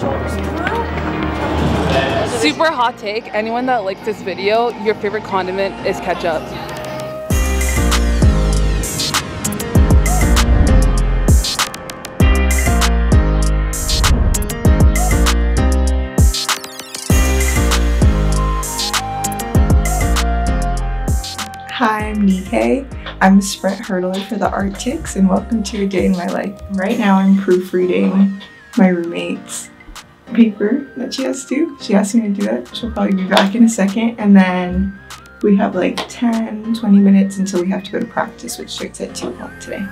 Super hot take. Anyone that likes this video, your favorite condiment is ketchup. Hi, I'm Nike. I'm a sprint hurdler for the Arctics, and welcome to a day in my life. Right now I'm proofreading my roommate's paper that she has to do. She asked me to do it. She'll probably be back in a second, and then we have like 10-20 minutes until we have to go to practice, which starts at 2 o'clock today.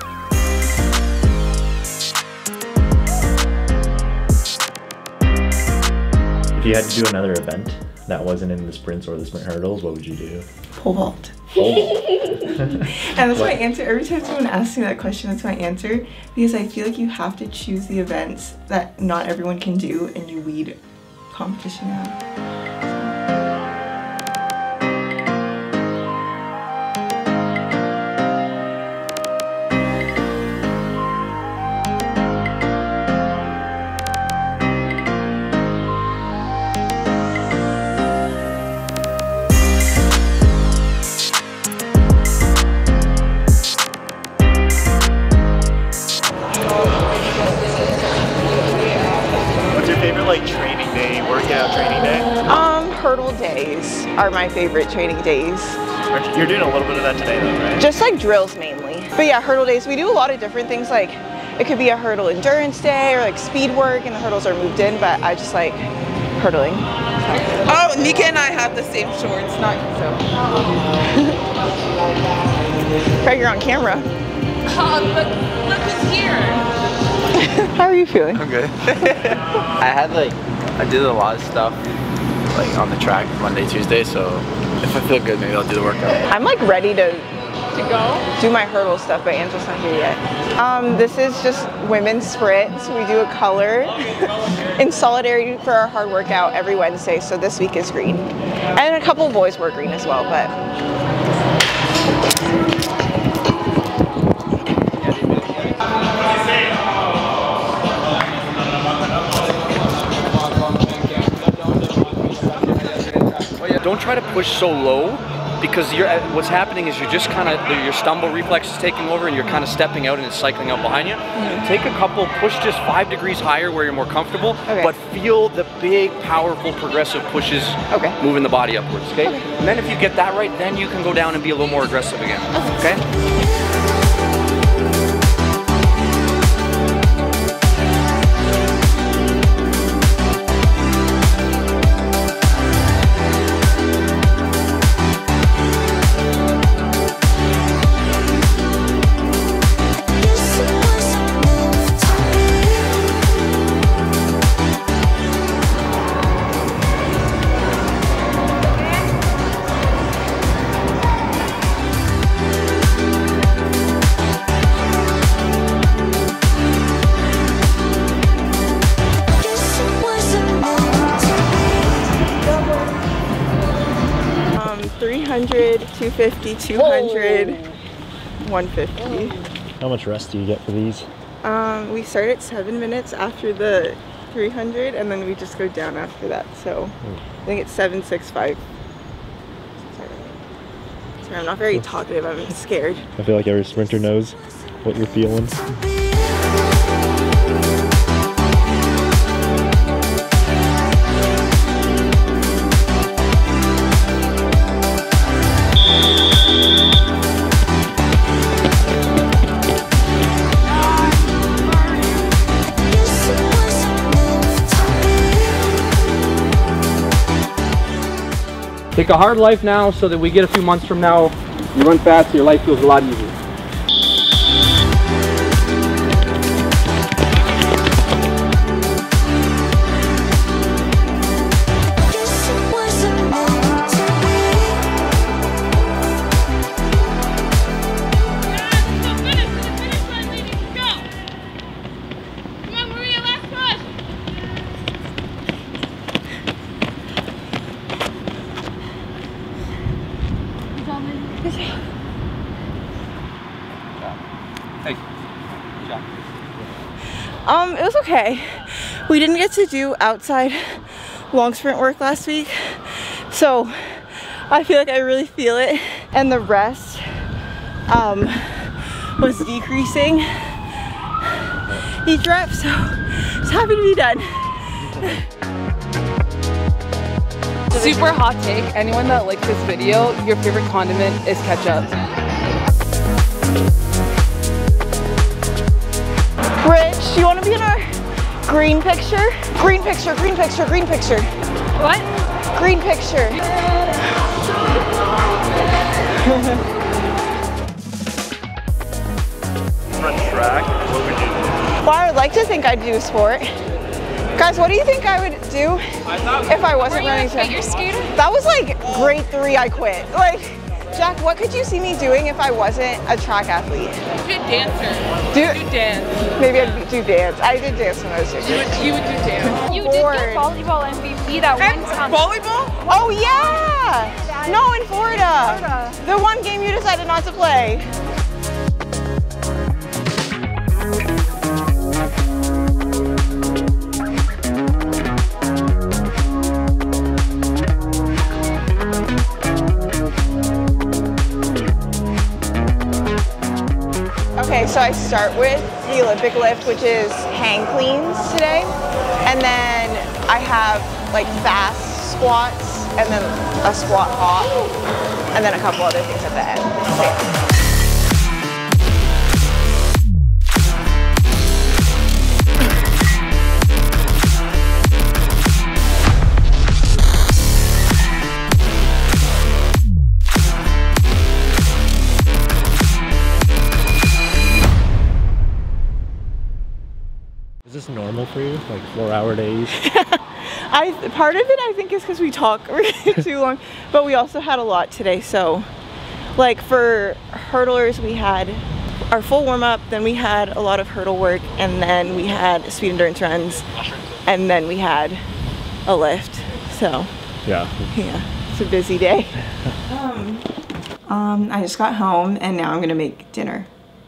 If you had to do another event that wasn't in the sprints or the sprint hurdles, what would you do? Pole vault. Pole vault. And that's my answer. Every time someone asks me that question, that's my answer. Because I feel like you have to choose the events that not everyone can do and you weed competition out. Like training day, workout training day? Hurdle days are my favorite training days. You're doing a little bit of that today though, right? Just like drills mainly. But yeah, hurdle days, we do a lot of different things, like it could be a hurdle endurance day or like speed work and the hurdles are moved in, but I just like hurdling. Oh, Nika and I have the same shorts, not so. Craig, you're on camera. Look who's here. How are you feeling? I'm good. I did a lot of stuff like on the track Monday, Tuesday, so if I feel good, maybe I'll do the workout. I'm like ready to go do my hurdle stuff, but Angela's not here yet. This is just women's sprints. We do a color in solidarity for our hard workout every Wednesday, so this week is green. And a couple of boys wore green as well, but don't try to push so low, because what's happening is you're just kind of, your stumble reflex is taking over and you're kind of stepping out and it's cycling out behind you. Take a couple, push just 5 degrees higher where you're more comfortable, but feel the big, powerful, progressive pushes moving the body upwards, okay? And then if you get that right, then you can go down and be a little more aggressive again, okay? $300, $250, $200, $150. How much rest do you get for these? We start at 7 minutes after the 300 and then we just go down after that. So I think it's 765. Sorry, I'm not very talkative, I'm scared. I feel like every sprinter knows what you're feeling. Take a hard life now so that we get a few months from now, you run fast, your life feels a lot easier. It was okay. We didn't get to do outside long sprint work last week, so I feel like I really feel it, and the rest was decreasing each rep, so just happy to be done. Super hot take. Anyone that likes this video, your favorite condiment is ketchup. Rich, do you want to be in our green picture? Green picture, green picture, green picture. What? Green picture. Run track, what would you do? Well, I would like to think I'd do sport. Guys, what do you think I would do if I wasn't running track? Figure skater? That was like grade 3 I quit. Like, Jack, what could you see me doing if I wasn't a track athlete? Be a dancer. Do dance. Maybe I'd do dance. I did dance when I was younger. You would do dance. You did get volleyball MVP that one time. Volleyball? Oh yeah! No, in Florida. The one game you decided not to play. Okay, so I start with the Olympic lift, which is hang cleans today. And then I have like fast squats and then a squat hop and then a couple other things at the end. So, yeah. Is this normal for you? Like 4-hour days? Part of it I think is because we talk too long, but we also had a lot today. So like for hurdlers, we had our full warm up, then we had a lot of hurdle work, and then we had speed endurance runs, and then we had a lift. So Yeah. it's a busy day. I just got home and now I'm gonna make dinner.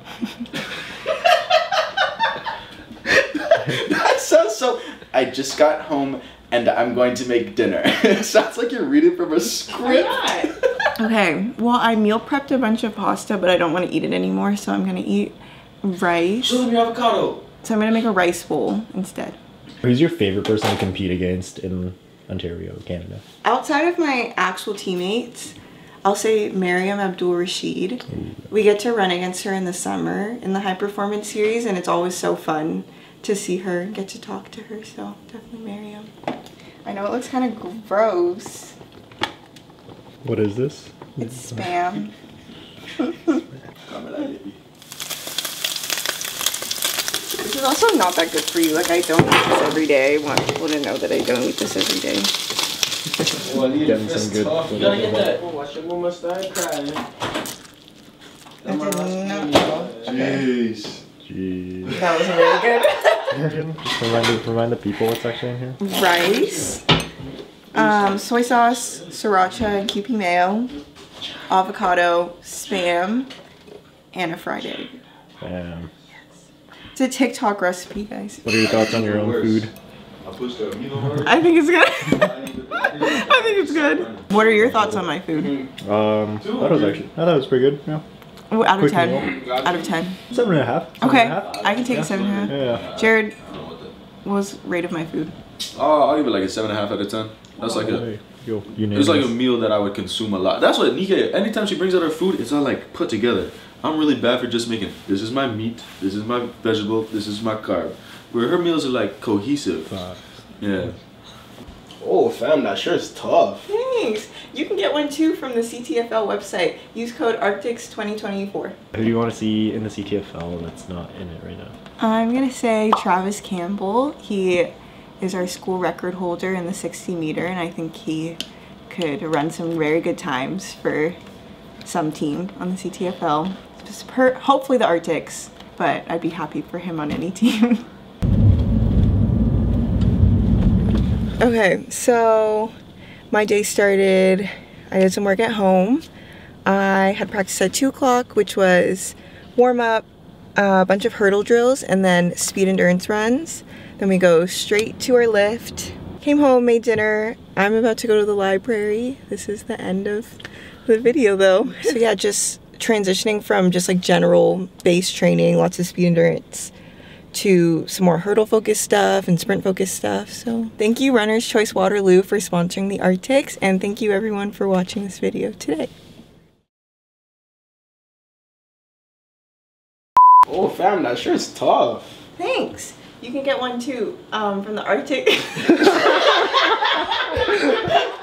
That sounds so. I just got home and I'm going to make dinner. It sounds like you're reading from a script. Okay, well I meal prepped a bunch of pasta, but I don't want to eat it anymore, so I'm gonna eat rice. Show them your avocado. So I'm gonna make a rice bowl instead. Who's your favorite person to compete against in Ontario, Canada? Outside of my actual teammates, I'll say Mariam Abdul-Rashid. We get to run against her in the summer in the high performance series, and it's always so fun to see her and get to talk to her, so definitely Mariam. I know it looks kind of gross. What is this? It's Spam. This is also not that good for you. Like, I don't eat this every day. I want people to know that I don't eat this every day. Getting some good. You gotta get that. Jeez. Jeez. That was really good. Just remind the people what's actually in here. Rice, soy sauce, sriracha and Kewpie mayo, avocado, Spam, and a fried egg. It's a TikTok recipe, guys. What are your thoughts on your own food? I think it's good. I think it's good. What are your thoughts on my food? I thought it was pretty good. Yeah. Oh, out of Quick 10. meal. Out of 10. 7.5. Okay, I can take a 7.5. Yeah. Jared, what was rate of my food? I'll give it like a 7.5 out of 10. That's like a. It's like a meal that I would consume a lot. That's what Nika. Anytime she brings out her food, it's all like put together. I'm really bad for just making. This is my meat. This is my vegetable. This is my carb. Where her meals are like cohesive. Yeah. Oh, fam, that sure is tough. Thanks. You can get one too from the CTFL website. Use code Arctics2024. Who do you want to see in the CTFL that's not in it right now? I'm gonna say Travis Campbell. He is our school record holder in the 60 meter, and I think he could run some very good times for some team on the CTFL. Just hopefully the Arctics, but I'd be happy for him on any team. Okay, so my day started, I did some work at home. I had practice at 2 o'clock, which was warm up, a bunch of hurdle drills, and then speed endurance runs. Then we go straight to our lift. Came home, made dinner. I'm about to go to the library. This is the end of the video though. So yeah, just transitioning from just like general base training, lots of speed endurance, to some more hurdle focused stuff and sprint focused stuff. So thank you Runner's Choice Waterloo for sponsoring the Arctics, and thank you everyone for watching this video today. Oh fam, that sure is tough. Thanks. You can get one too, from the Arctic.